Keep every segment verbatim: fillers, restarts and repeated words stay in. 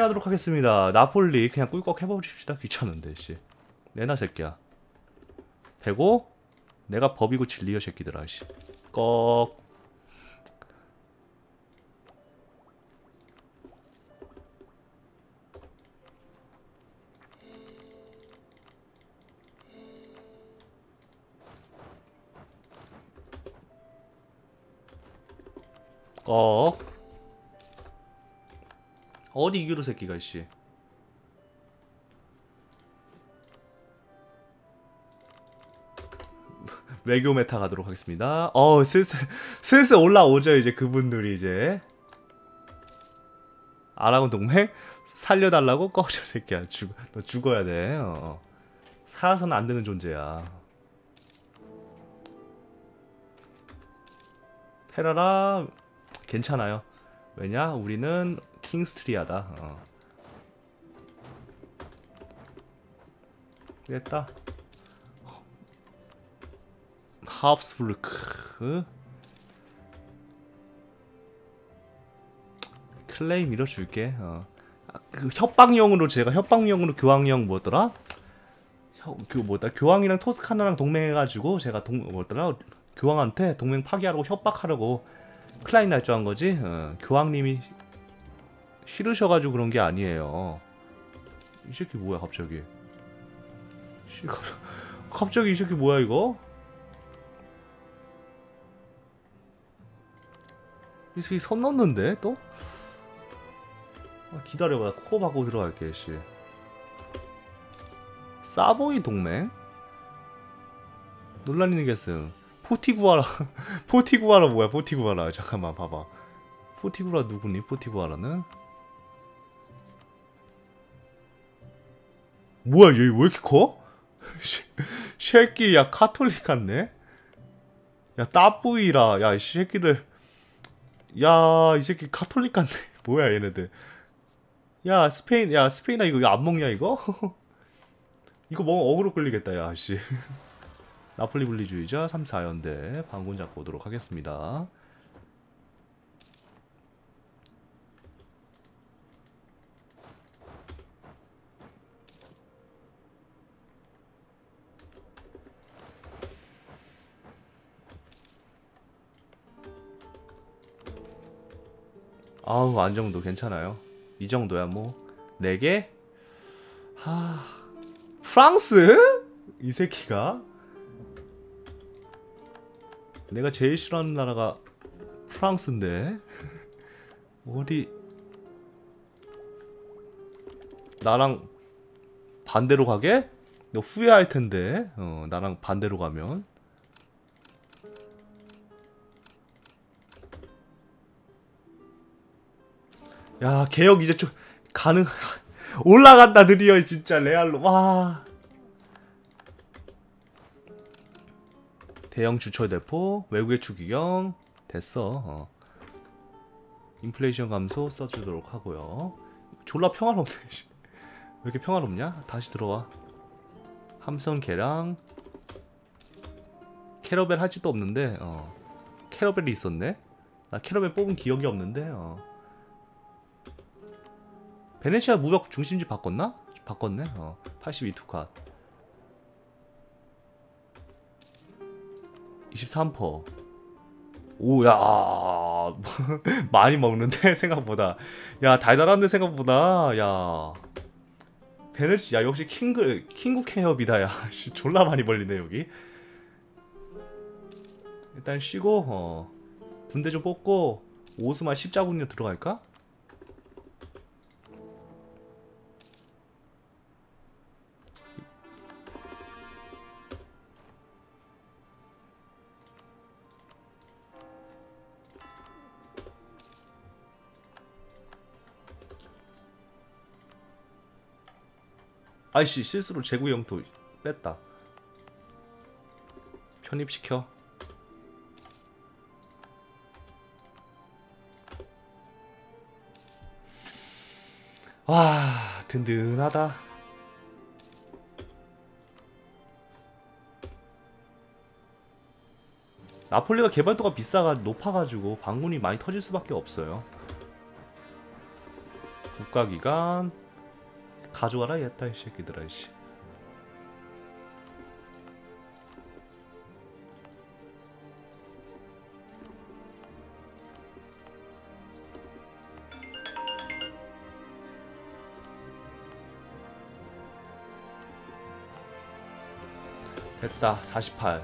하도록 하겠습니다. 나폴리 그냥 꿀꺽 해버립시다. 귀찮은데 씨. 내놔 새끼야. 되고 내가 법이고 진리여 새끼들아 씨. 꺽. 꺽. 어디 이규로 새끼가 씨. 외교 메타 가도록 하겠습니다. 어 슬슬 슬슬 올라오죠 이제 그분들이 이제. 아라곤 동맹 살려달라고 꺼져 새끼야. 죽, 너 죽어야 돼. 어. 살아서는 안 되는 존재야. 페라라 괜찮아요. 왜냐? 우리는 킹스트리아다. 어. 됐다. 하프스부르크 클레이 밀어줄게. 어. 아, 그 협박용으로 제가 협박용으로 교황령 뭐더라? 혀, 그 뭐다 교황이랑 토스카나랑 동맹해가지고 제가 동 뭐더라 교황한테 동맹 파기하라고 협박하려고 클라인 날조한 거지. 어. 교황님이 싫으셔가지고 그런 게 아니에요. 이 새끼 뭐야 갑자기? 씨, 갑자기 이 새끼 뭐야 이거? 이 새끼 선 넘는데 또? 아, 기다려봐. 코 박고 들어갈게 씨. 사보이 동맹? 논란있는 게슨 포티구아라 포티구아라 뭐야 포티구아라. 잠깐만 봐봐. 포티구아라 누구니 포티구아라는? 뭐야 얘 왜 이렇게 커? 새끼 야 카톨릭 같네? 야 따뿌이라 야 이 새끼들 야 이 새끼 카톨릭 같네. 뭐야 얘네들. 야 스페인 야 스페인아 이거 안 먹냐 이거? 이거 먹으면 어그로 끌리겠다 야 씨. 나폴리 분리주의자 삼, 사연대 방군 잡고 오도록 하겠습니다. 아우 안정도 괜찮아요. 이 정도야 뭐. 네 개? 하... 프랑스? 이 새끼가? 내가 제일 싫어하는 나라가 프랑스인데 어디 나랑 반대로 가게? 너 후회할 텐데. 어, 나랑 반대로 가면. 야 개혁 이제 좀 가능. 올라간다 드디어 진짜 레알로. 와. 대형 주철 대포 외국의 추기경 됐어. 어. 인플레이션 감소 써주도록 하고요. 졸라 평화롭네. 왜 이렇게 평화롭냐? 다시 들어와. 함선 개랑 캐러벨 할지도 없는데. 어. 캐러벨이 있었네. 나 캐러벨 뽑은 기억이 없는데. 어. 베네치아 무역 중심지 바꿨나? 바꿨네. 어. 팔십이 투캅. 이십삼 퍼센트. 오야 많이 먹는데 생각보다. 야 달달한데 생각보다. 야 베네치 야 역시 킹그 킹국 케협이다. 야 씨 졸라 많이 벌리네 여기. 일단 쉬고 어 군대 좀 뽑고 오스만 십자군요 들어갈까? 아이씨 실수로 제구 영토 뺐다. 편입시켜. 와 든든하다. 나폴리가 개발도가 비싸가 높아가지고 방문이 많이 터질 수밖에 없어요. 국가기관 가져와라 얘다 이 새끼들아 이씨. 됐다. 사십팔.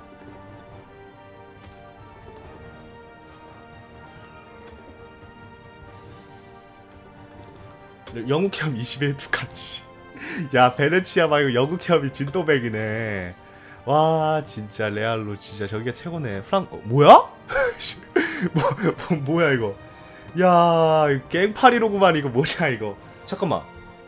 영국 협 이십일 두까지. 야 베네치아 말고 영국 협이 진또백이네. 와 진짜 레알로 진짜 저기가 최고네. 프랑 어, 뭐야? 뭐, 뭐 뭐야 이거? 야 깽파리로구만 이거 뭐냐 이거? 잠깐만.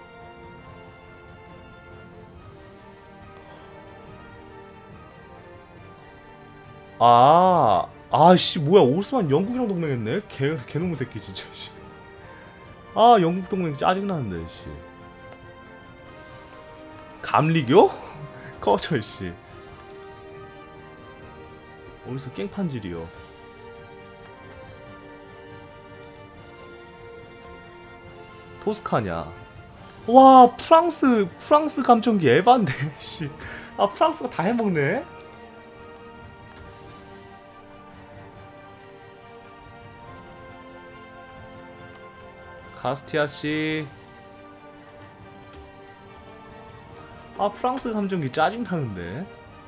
아, 아씨 뭐야 오스만 영국이랑 동맹했네? 개 개놈의 새끼 진짜 씨. 아 영국 동맹 짜증나는데 씨. 감리교? 꺼져 씨. 어디서 깽판질이요? 토스카냐? 와 프랑스 프랑스 감정기 에반데 씨. 아 프랑스가 다 해먹네? 카스티아씨. 아 프랑스 감정기 짜증나는데.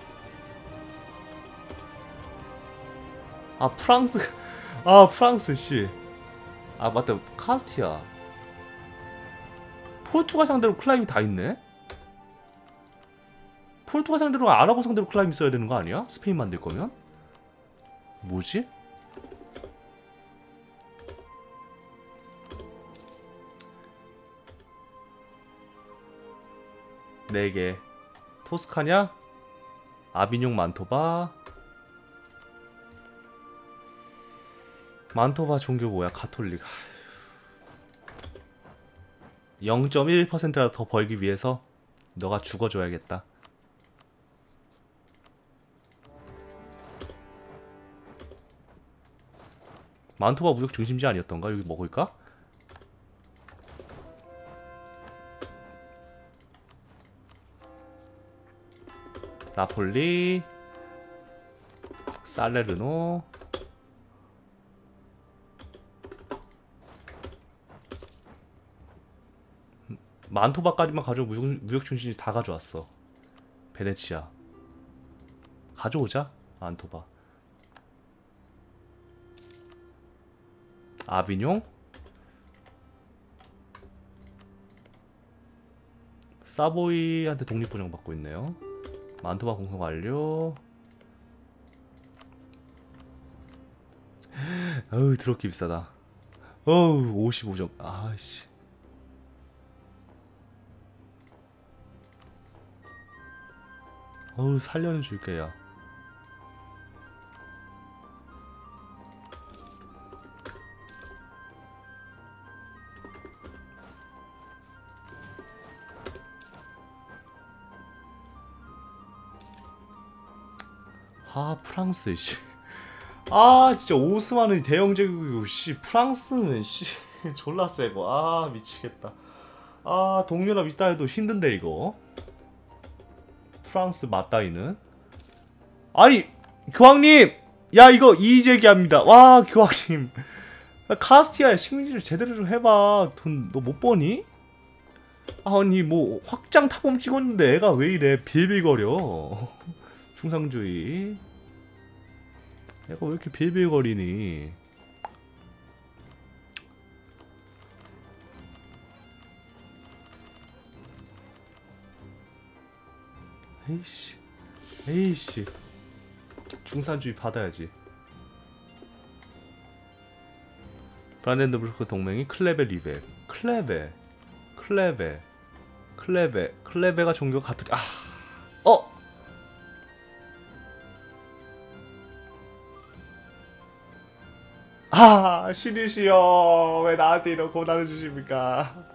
아 프랑스 아 프랑스씨. 아 맞다 카스티아. 포르투갈 상대로 클라임이 다 있네? 포르투갈 상대로 아랍어 상대로 클라임 써야 되는 거 아니야? 스페인 만들 거면? 뭐지? 네 개. 토스카냐? 아비뇽 만토바. 만토바 종교 뭐야? 가톨릭. 영 점 일 퍼센트라도 더 벌기 위해서 너가 죽어줘야겠다. 만토바 무역 중심지 아니었던가? 여기 먹을까? 나폴리 살레르노. 만토바까지만 가져오. 무역, 무역 중심지 다 가져왔어. 베네치아 가져오자. 만토바. 아비뇽 사보이한테 독립보장 받고 있네요. 만토바 공성 완료. 어우 드럽게 비싸다. 어우 오십오 점. 아씨. 어우 살려줄게 야. 아 프랑스 씨. 아 진짜 오스만은 대영 제국이고 씨 프랑스는 씨 졸라 세고. 아 미치겠다. 아 동유럽 있다 해도 힘든데 이거. 프랑스 맞다이는. 아니 교황님 야 이거 이의제기합니다. 와 교황님 카스티아에 식민지를 제대로 좀 해봐. 돈 너 못 버니? 아니 뭐 확장 타범 찍었는데 애가 왜 이래 빌빌거려. 중상주의. 애가 왜 이렇게 빌빌거리니. 에이씨 에이씨 중산주의 받아야지. 브란덴부르크 동맹이 클레베 리베. 클레베 클레베 클레베 클레베가 종교 가톨릭. 아 어! 아 신이시여 왜 나한테 이런 고난을 주십니까.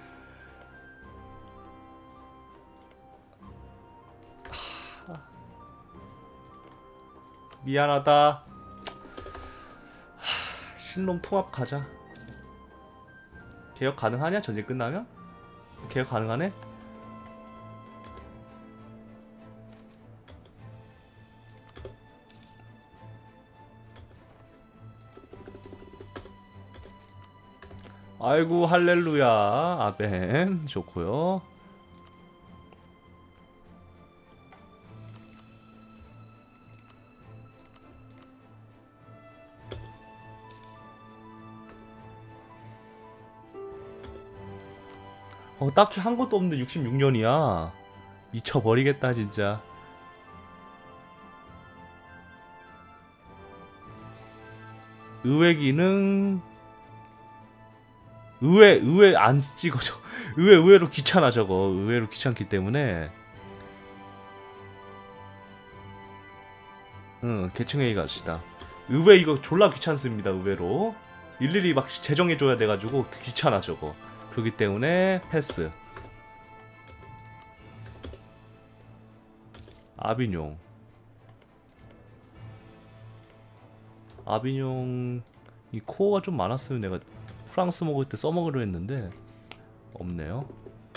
미안하다. 신놈 통합 가자. 개혁 가능하냐? 전쟁 끝나면? 개혁 가능하네? 아이고 할렐루야. 아멘. 좋고요. 어, 딱히 한 것도 없는데 육십육 년이야. 미쳐버리겠다 진짜. 의외 기능 의외 의외 안 찍어져. 의외 의외로 귀찮아 저거. 의외로 귀찮기 때문에. 응, 계층회의 갑시다. 의외 이거 졸라 귀찮습니다. 의외로 일일이 막 재정해줘야 돼가지고 귀찮아 저거. 그렇기 때문에 패스. 아비뇽. 아비뇽 이 코어가 좀 많았으면 내가 프랑스 먹을 때 써먹으려 했는데 없네요.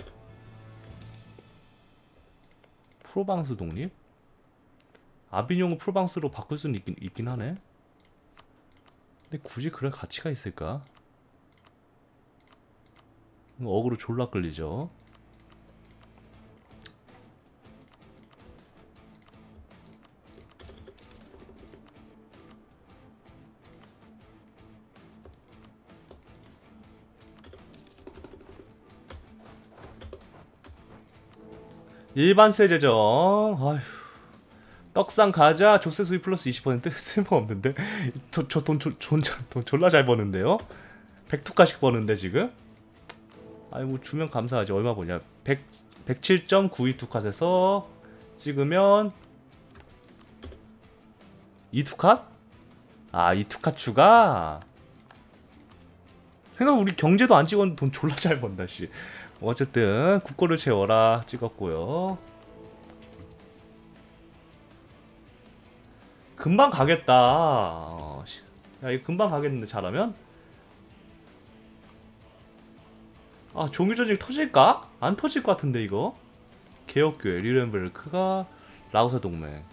프로방스 독립? 아비뇽을 프로방스로 바꿀 수는 있긴, 있긴 하네. 근데 굳이 그럴 가치가 있을까? 어그로 졸라 끌리죠. 일반세 제정. 아휴. 떡상 가자. 조세 수입 플러스 이십 퍼센트 쓸모없는데. 저돈 돈, 돈, 돈 졸라 잘 버는데요. 백투카씩 버는데 지금. 아이 뭐 주면 감사하지. 얼마 버냐. 백, 백칠 점 구이 투캇에서 찍으면 이 투캇? 아, 이 투캇 추가? 생각 우리 경제도 안 찍었는데 돈 졸라 잘 번다 씨. 어쨌든 국고를 채워라 찍었고요. 금방 가겠다. 어, 야 이거 금방 가겠는데 잘하면? 아 종교전쟁 터질까? 안 터질 것 같은데 이거. 개혁교회 리렌베르크가 라오사 동맹.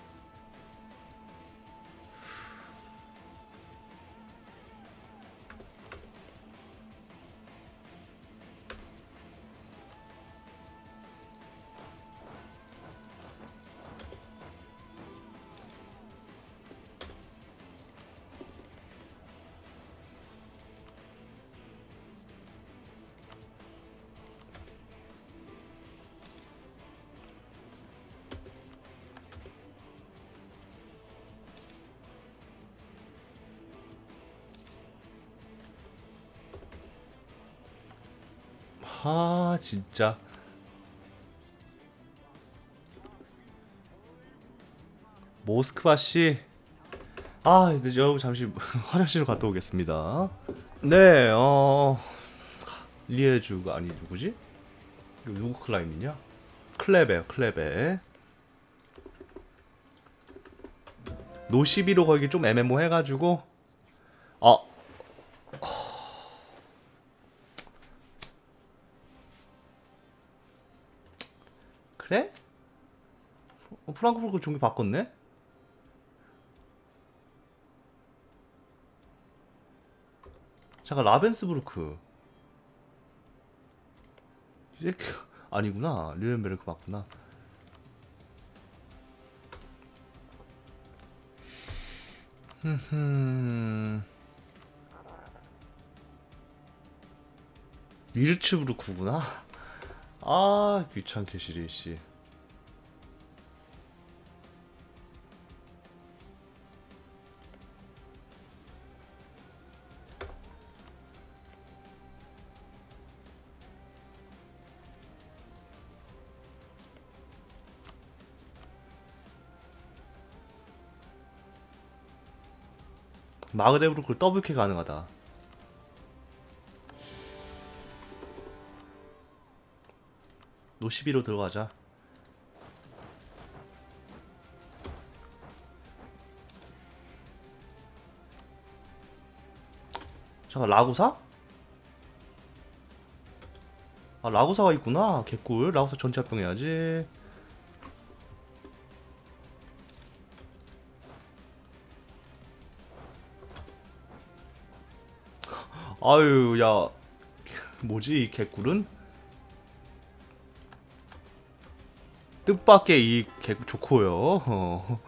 아 진짜 모스크바씨. 아 근데 여러분 잠시 화장실로 갔다 오겠습니다. 네, 어 리에주가 아니 누구지? 이거 누구 클라임이냐? 클레베요, 클레베. 노시비로 거기 좀 애매모해가지고 어 그래? 어, 프랑크푸르트 종교 바꿨네? 잠깐 라벤스부르크 이제 아니구나. 류렌베르크 맞구나. 흠흠 윌츠부르크구나. 아 귀찮게 시리씨. 마그데브르크 더블캐 가능하다. 노시비로 들어가자. 잠깐 라구사? 아 라구사가 있구나. 개꿀. 라구사 전체 합병해야지. 아유 야 뭐지 이 개꿀은? 뜻밖의 이 개꿀 좋고요. 어.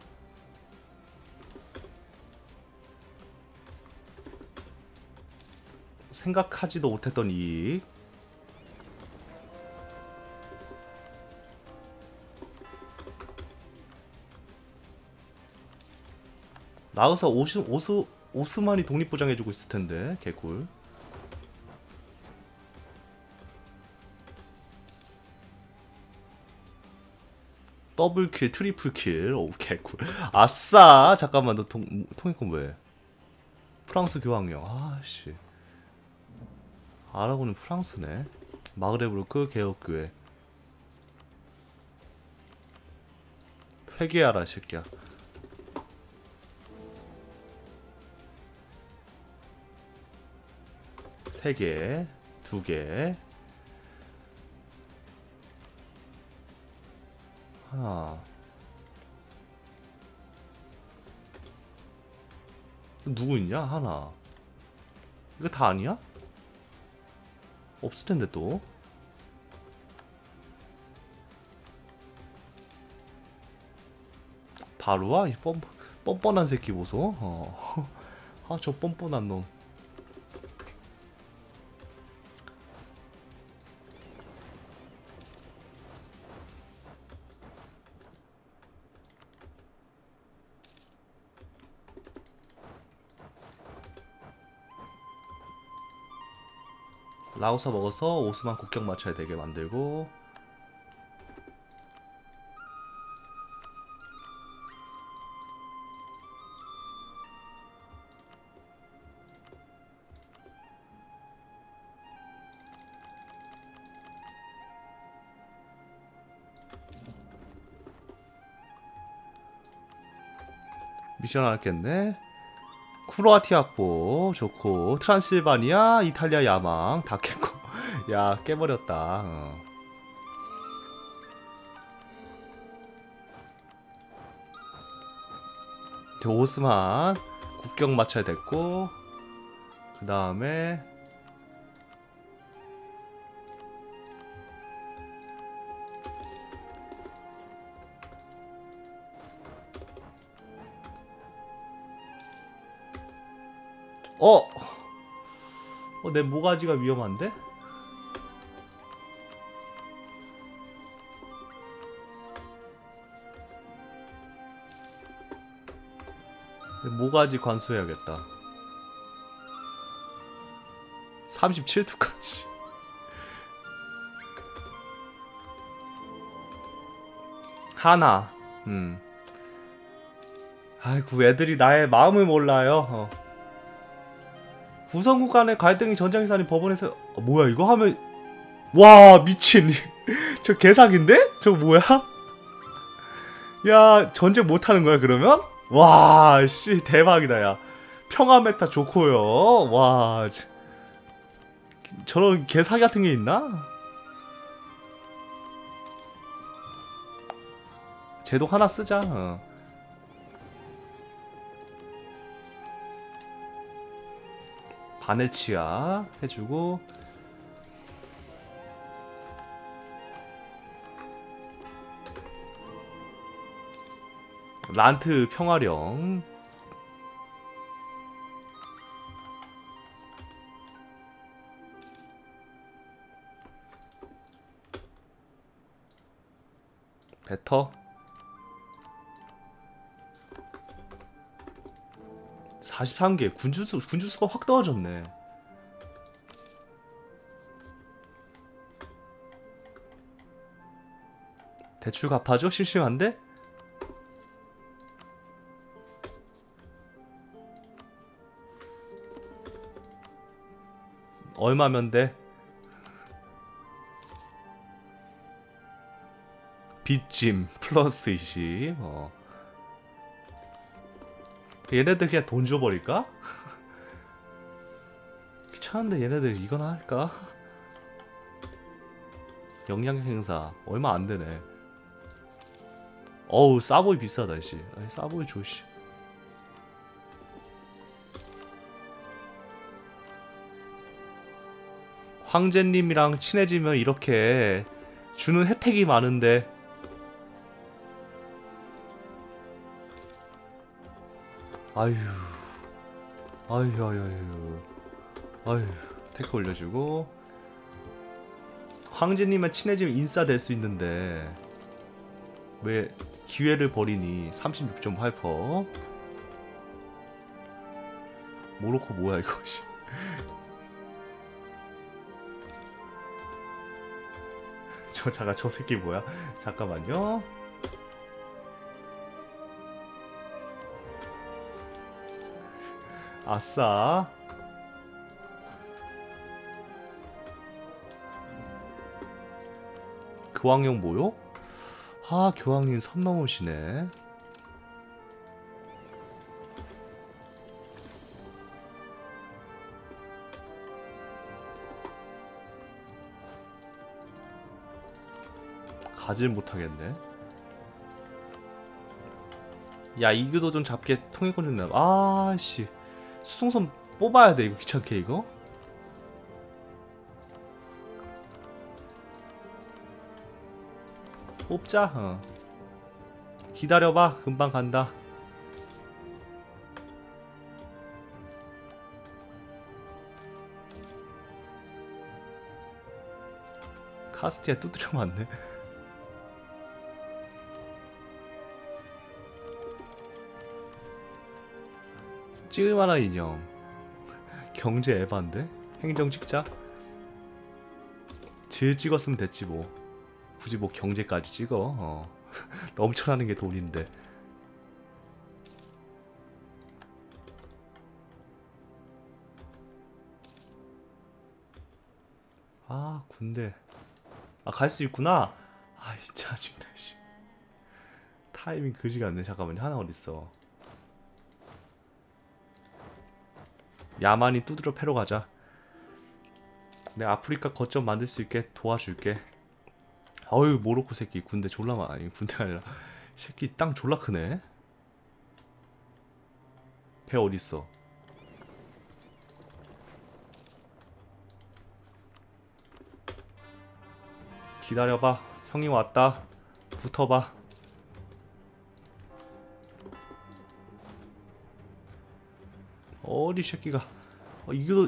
생각하지도 못했던 이익. 라우사 오스, 오스, 오스만이 독립보장해주고 있을텐데 개꿀. 더블킬 트리플킬. 오 개꿀. 아싸. 잠깐만 너 통, 통행권 뭐해? 프랑스 교황령. 아씨 아라고는 프랑스네. 마그레브르크 개혁교회. 회개하라 새끼야. 세 개, 두 개, 하나. 누구 있냐? 하나. 이거 다 아니야? 없을 텐데 또. 바로 와? 이 뻔, 뻔뻔한 새끼 보소. 어. 아, 저 뻔뻔한 놈. 라오사 먹어서 오스만 국경 맞춰야 되게 만들고. 미션 할겠네. 크로아티아 확보 좋고, 트란실바니아 이탈리아 야망 다 깼고. 야 깨버렸다. 어. 오스만 국경 맞춰야 됐고, 그 다음에 어! 어, 내 모가지가 위험한데? 내 모가지 관수해야겠다. 삼십칠 투까지. 하나. 음. 아이고, 애들이 나의 마음을 몰라요. 어. 구성국 간의 갈등이 전장에서 아닌 법원에서. 어, 뭐야 이거 하면. 와 미친. 저 개사기인데? 저거 뭐야? 야 전쟁 못하는 거야 그러면? 와 씨 대박이다. 야 평화 메타 좋고요. 와 저런 개사기 같은 게 있나? 제독 하나 쓰자. 어. 바네치아 해주고, 란트 평화령. 베터 사십삼 개. 군주수, 군주수가 확 떨어졌네. 대출 갚아줘? 심심한데? 얼마면 돼? 빚짐 플러스 이십. 어. 얘네들 그냥 돈 줘버릴까? 귀찮은데 얘네들 이거나 할까? 영향력 행사 얼마 안 되네. 어우 싸보이 비싸다 씨. 아니, 싸보이 좋시. 황제님이랑 친해지면 이렇게 주는 혜택이 많은데. 아휴 아휴 아휴 아휴 아휴 테크 올려주고. 황제님만 친해지면 인싸 될 수 있는데 왜 기회를 버리니. 삼십육 점 팔 퍼센트. 모로코 뭐야 이거. 저 잠깐 저 새끼 뭐야. 잠깐만요. 아싸. 교황용 뭐요? 아 교황님 선 넘으시네. 가질 못하겠네. 야 이교도 좀 잡게 통일권 좀 내봐. 아씨 수송선 뽑아야 돼 이거 귀찮게 이거. 뽑자. 어. 기다려봐 금방 간다. 카스티아 두드려 맞네. 찍을만한 인형. 경제 에반데? 행정 찍자. 질 찍었으면 됐지 뭐. 굳이 뭐 경제까지 찍어. 어. 넘쳐나는 게 돈인데. 아 군대. 아 갈 수 있구나. 아이 짜증나 씨. 타이밍 그지 같네. 잠깐만요. 하나 어딨어. 야만이 두드려 패러 가자. 내가 아프리카 거점 만들 수 있게 도와줄게. 어휴 모로코 새끼 군대 졸라 많아. 아니 군대가 아니라 새끼 땅 졸라 크네. 배 어딨어. 기다려봐. 형이 왔다. 붙어봐. 어디 새끼가. 어, 이거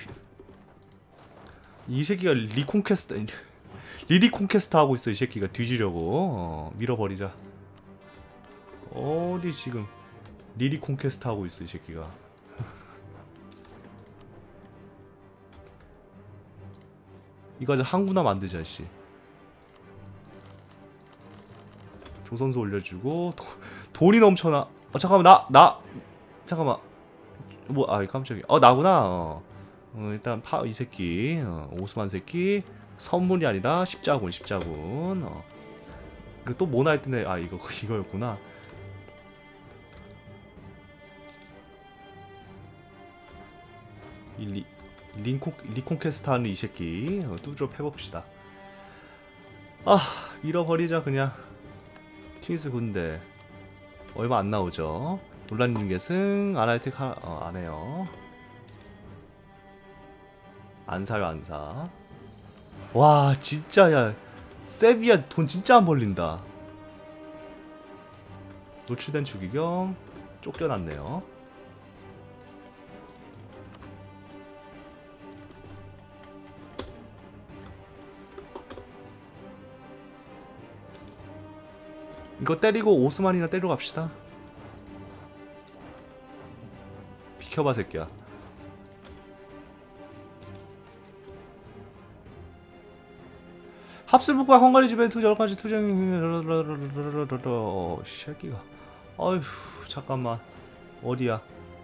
이 새끼가 리콘퀘스트 리리콘퀘스트 하고 있어. 이 새끼가 뒤지려고. 어, 밀어버리자. 어디 지금 리리콘퀘스트 하고 있어 이 새끼가. 이거 이제 항구나 만들자 씨. 조선소 올려주고. 도, 돈이 넘쳐나. 어 잠깐만 나 나 잠깐만 뭐 아 깜짝이야. 어 나구나. 어, 어 일단 파 이 새끼. 어, 오스만 새끼 선물이 아니라 십자군 십자군. 어. 이거 또 뭐나 했더니 아 이거 이거였구나. 이 리, 링콘 리콘퀘스트 하는 이 새끼. 어, 뚜드러 패봅시다. 아 밀어버리자 그냥. 튀스 군대 얼마 안 나오죠. 논란님 계승 아나이틱 하.. 어 안해요. 안사요 안사. 와 진짜 야 세비야 돈 진짜 안 벌린다. 노출된 추기경 쫓겨났네요. 이거 때리고 오스만이나 때리러 갑시다. 비켜봐 새끼야. 합스북과 헝가리 집에 투자 여러가지 투쟁이 새끼가. 어휴 잠깐만 어디야.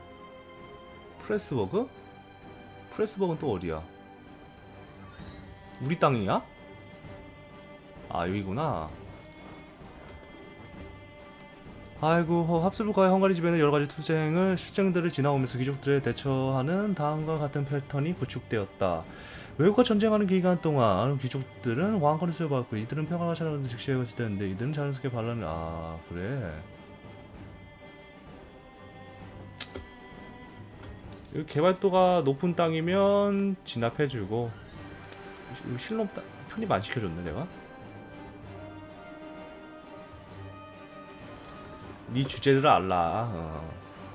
프레스버그? 프레스버그는 또 어디야. 우리 땅이야? 아 여기구나. 아이고 합스북과의 헝가리 집에는 여러가지 투쟁을 투쟁들을 지나오면서 귀족들에 대처하는 다음과 같은 패턴이 구축되었다. 외국과 전쟁하는 기간 동안 귀족들은 왕권을 수여받았고 이들은 평화가 찾아오는 즉시에 거치되는데 이들은 자연스럽게 반란을 아 그래 여기 개발도가 높은 땅이면 진압해주고 이거 실험 땅 편입 안 시켜줬네 내가 네 주제를 알라 어.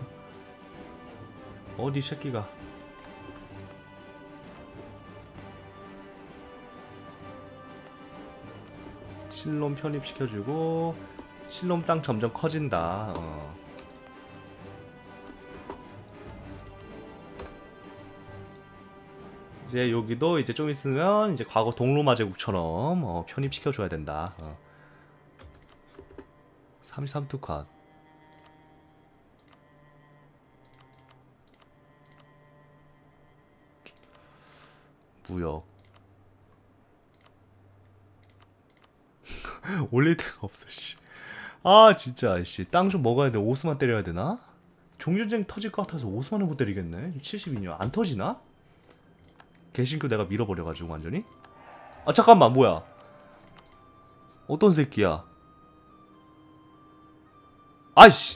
어디 새끼가 실롬 편입시켜주고 실롬 땅 점점 커진다 어. 이제 여기도 이제 좀 있으면 이제 과거 동로마 제국처럼 어, 편입시켜줘야 된다 어. 삼십삼 투컷 무역 올릴 데가 없어 씨. 아 진짜 씨. 땅 좀 먹어야 돼. 오스만 때려야 되나? 종전쟁 터질 것 같아서 오스만을 못 때리겠네. 칠십이 년 안 터지나? 개신교 내가 밀어버려가지고 완전히. 아 잠깐만 뭐야? 어떤 새끼야? 아이씨.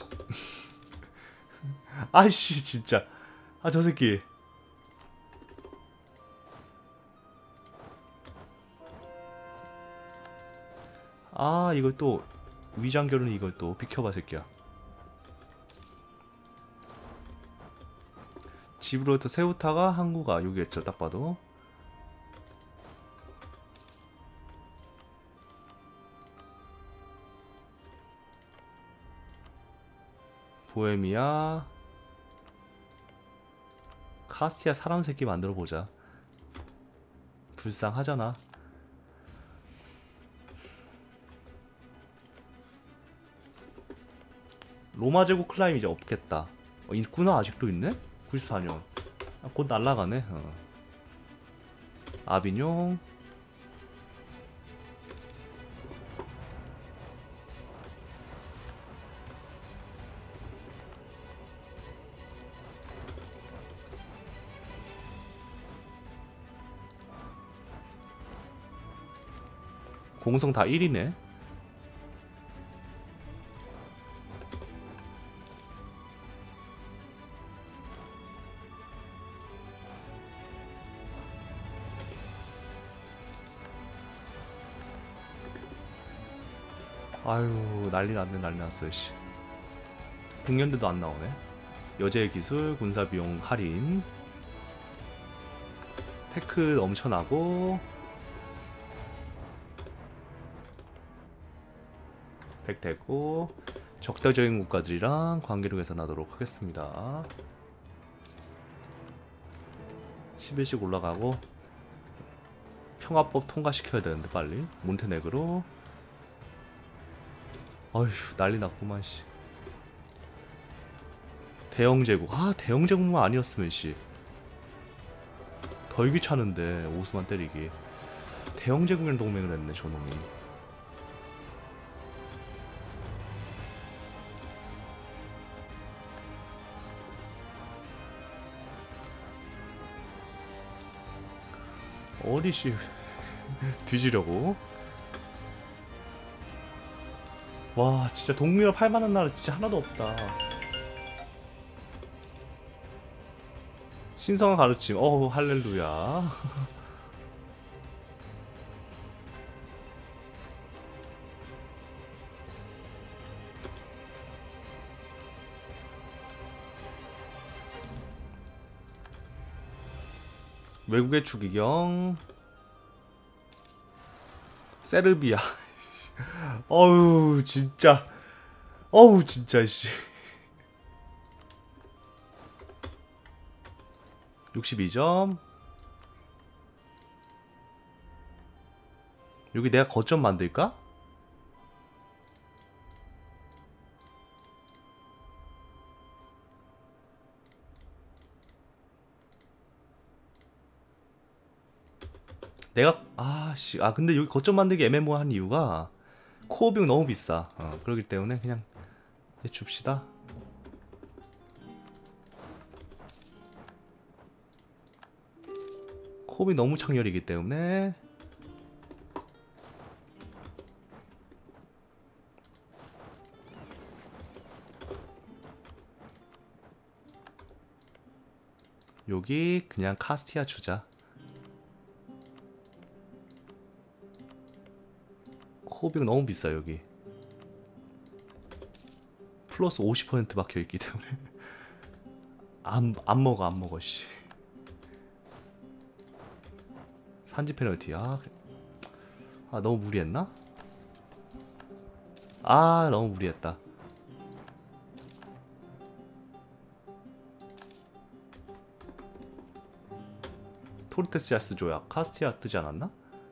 아이씨 진짜. 아 저 새끼. 아 이걸 또 위장결은 이걸 또 비켜봐 새끼야. 집으로부터 세우타가 항구가 여기였죠 딱 봐도. 보헤미아 카스티아 사람 새끼 만들어보자. 불쌍하잖아. 로마 제국 클라임 이제 없겠다. 어, 있구나 아직도 있네? 구십사 년. 아, 곧 날라가네. 어. 아비뇽. 공성 다 일이네. 아유 난리 났네 난리 났어 씨. 백년대도 안 나오네. 여제 기술 군사 비용 할인. 테크 엄청나고 백 됐고 적대적인 국가들이랑 관계를 개선하도록 하겠습니다. 십일씩 올라가고 평화법 통과시켜야 되는데 빨리. 몬테네그로. 어휴 난리 났구만 씨. 대영제국. 아 대영제국만 아니었으면 씨. 덜 귀찮은데 오스만 때리기. 대영제국이랑 동맹을 했네 저놈이. 어디 씨 뒤지려고. 와 진짜 동맹을 팔만한 나라 진짜 하나도 없다. 신성한 가르침. 어우 할렐루야. 외국의 추기경. 세르비아. 어우 진짜 어우 진짜 씨. 육십이 점. 여기 내가 거점 만들까? 내가 아씨 아 근데 여기 거점 만들기 애매모호한 이유가 코어 비용 너무 비싸. 어, 그렇기 때문에 그냥 줍시다. 콤이 너무 창렬이기 때문에. 여기 그냥 카스티아 주자. 코비가 너무 비싸 여기. 플러스 오십 퍼센트 박혀있기 때문에 안, 안 먹어 안 먹어 씨. 산지 페널티. 아, 아 너무 무리했나? 아 너무 무리했다. 토르테시아스 조약 카스티아 뜨지 않았나?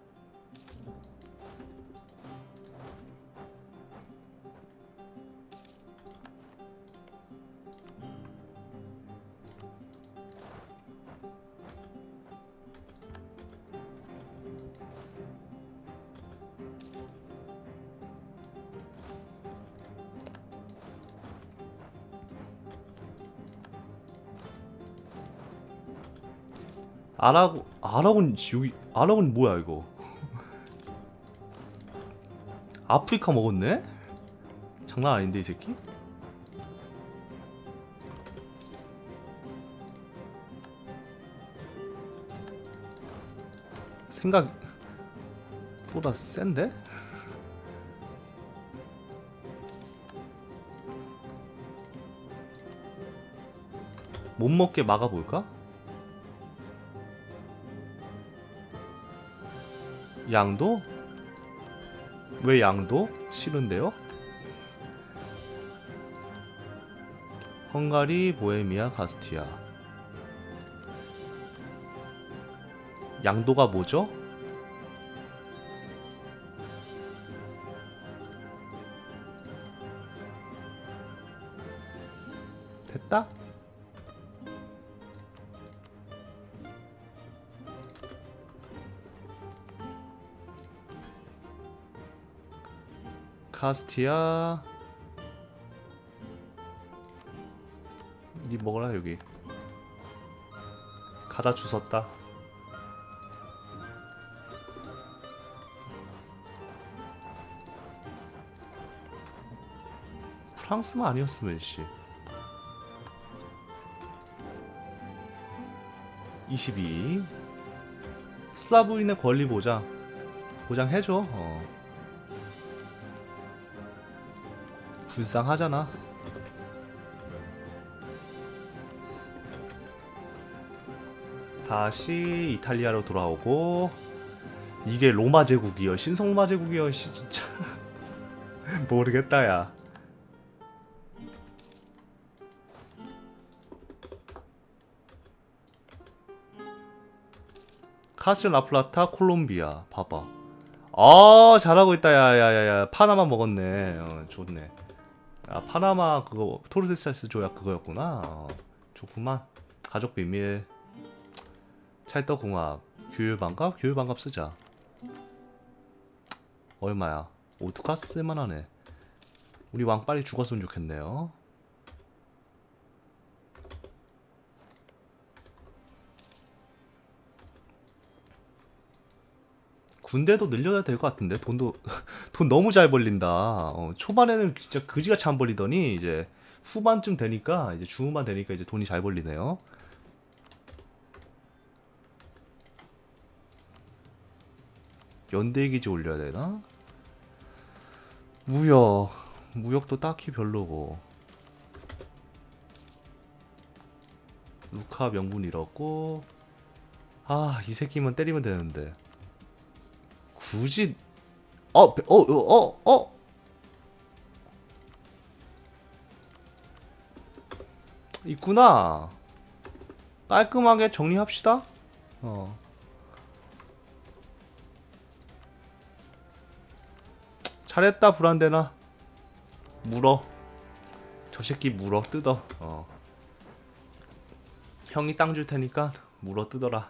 아라고 아라곤 여기 아라곤 뭐야 이거? 아프리카 먹었네? 장난 아닌데 이 새끼? 생각보다 센데? 못 먹게 막아볼까? 양도? 왜 양도? 싫은데요? 헝가리, 보헤미아, 카스티아. 양도가 뭐죠? 됐다? 카스티아. 니 먹어라 여기. 가다 주웠다. 프랑스만 아니었으면 씨. 이십이. 슬라브인의 권리 보장. 보장해줘. 어. 불쌍하잖아. 다시 이탈리아로 돌아오고. 이게 로마 제국이여 신성로마 제국이여 씨 진짜 모르겠다 야. 카스 라플라타 콜롬비아 봐봐. 아 잘하고 있다. 야야야야 파나마 먹었네. 어, 좋네. 아 파나마 그거 토르데시아스 조약 그거였구나. 어, 좋구만. 가족 비밀. 찰떡궁합. 규율반갑? 규율반갑 쓰자. 얼마야? 오투카스 쓸만하네. 우리 왕 빨리 죽었으면 좋겠네요. 군대도 늘려야 될 것 같은데 돈도 돈 너무 잘 벌린다. 어, 초반에는 진짜 그지같이 안 벌리더니 이제 후반쯤 되니까 이제 중후반 되니까 이제 돈이 잘 벌리네요. 연대기지 올려야 되나? 무역 무역도 딱히 별로고. 루카 명분 잃었고. 아 이 새끼만 때리면 되는데 굳이 어, 어, 어, 어, 어. 있구나. 깔끔하게 정리합시다. 어. 잘했다 불안되나. 물어. 저 새끼 물어 뜯어. 어. 형이 땅 줄 테니까 물어 뜯어라.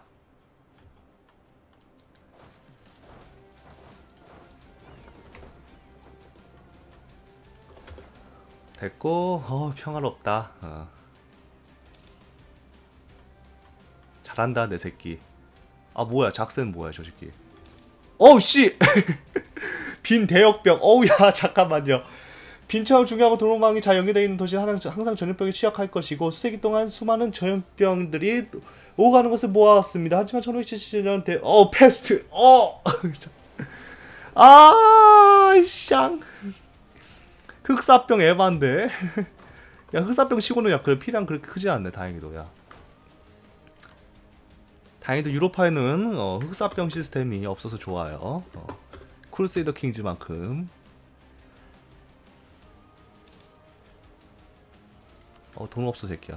됐고. 어 평화롭다. 어. 잘한다 내 새끼. 아 뭐야 작센 뭐야 저 새끼. 어우 씨. 빈 대역병. 어우 야 잠깐만요. 빈처럼 중요하고 도로망이 잘 연결되어 있는 도시는 항상 전염병에 취약할 것이고 수세기 동안 수많은 전염병들이 오가는 것을 모아왔습니다. 하지만 천오백칠십칠 년 대... 어 패스트. 어. 아 쌍. 흑사병 에반데. 야 흑사병 치고는 야 그 피량 그렇게 크지 않네. 다행히도 야. 다행히도 유로파에는 어, 흑사병 시스템이 없어서 좋아요. 어, 크루세이더 킹즈만큼. 어 돈 없어 새끼야.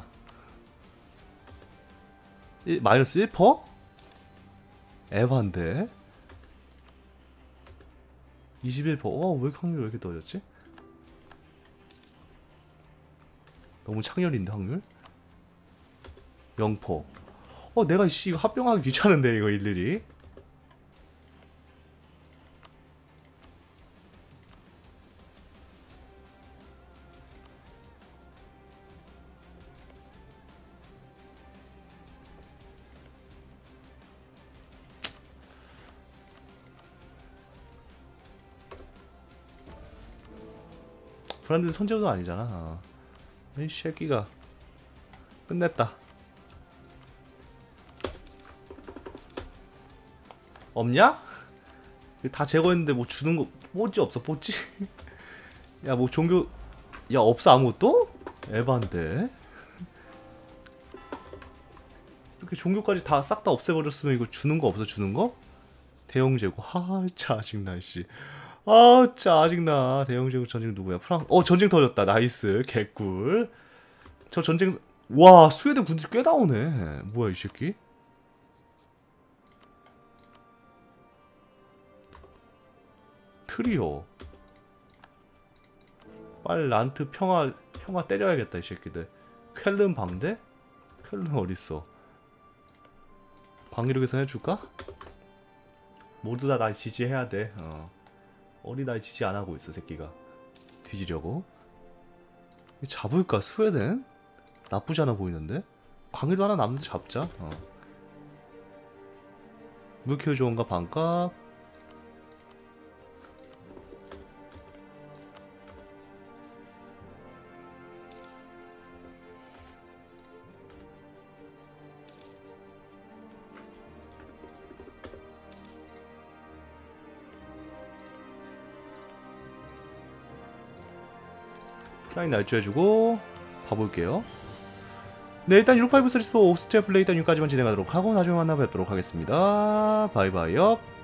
일, 마이너스 일 퍼센트? 에반데? 이십일 퍼센트. 어, 왜 이렇게 확률이 왜 이렇게 떨어졌지? 너무 창렬인데 확률? 영 퍼센트. 어 내가 씨 이거 합병하기 귀찮은데 이거 일일이. 브랜드 선제도 아니잖아. 이 새끼가 끝냈다. 없냐? 다 제거했는데 뭐 주는 거 뽀찌 없어 뽀찌? 야 뭐 종교 야 없어 아무것도? 에반데. 이렇게 종교까지 다 싹 다 없애버렸으면 이거 주는 거 없어 주는 거? 대형 재고. 하 짜증나 씨. 아 짜증나. 대형 재고 전쟁 누구야? 프랑. 어 전쟁 터졌다. 나이스 개꿀. 저 전쟁. 와 스웨덴 군대 꽤 나오네. 뭐야 이 새끼? 트리오. 빨리 란트 평화 평화 때려야겠다 이 새끼들. 쾰른 방대? 쾰른 어딨어? 광기력에서 해줄까? 모두 다 날 지지해야 돼. 어. 어디 날 지지 안 하고 있어 새끼가. 뒤지려고. 잡을까 스웨덴? 나쁘지 않아 보이는데? 광일도 하나 남는데 잡자. 어. 물키워 좋은가 반값. 플라잉 날조해주고 봐볼게요. 네 일단 유로파이브 쓰리스포 오스트리아 플레이 일단 여기까지만 진행하도록 하고 나중에 만나뵙도록 하겠습니다. 바이바이요.